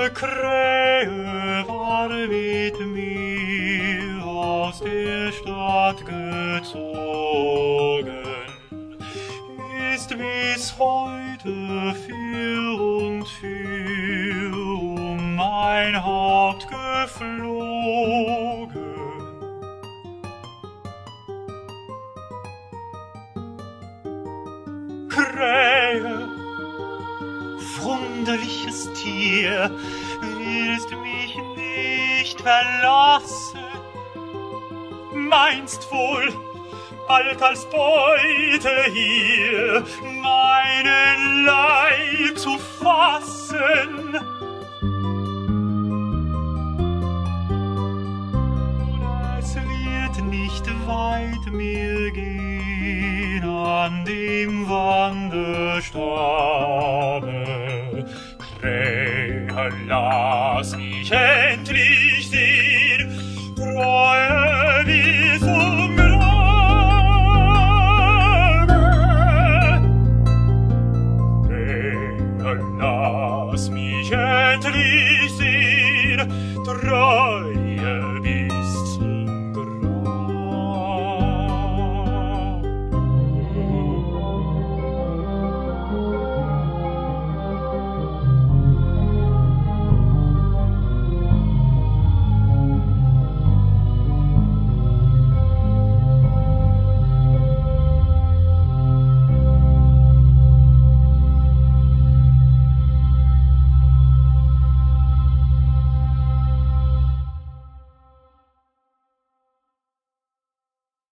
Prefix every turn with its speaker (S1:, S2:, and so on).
S1: Krähe war mit mir aus der Stadt gezogen, ist bis heute für und für um mein Haupt geflogen. Krähe, wunderliches Tier, willst mich nicht verlassen? Meinst wohl, bald als Beute hier meinen Leib zu fassen? Es wird nicht weit mehr gehen an dem Wanderstabe. Krähe, lass mich endlich sehen, Treue wie vom Grabe. Krähe, lass mich endlich sehen, Treue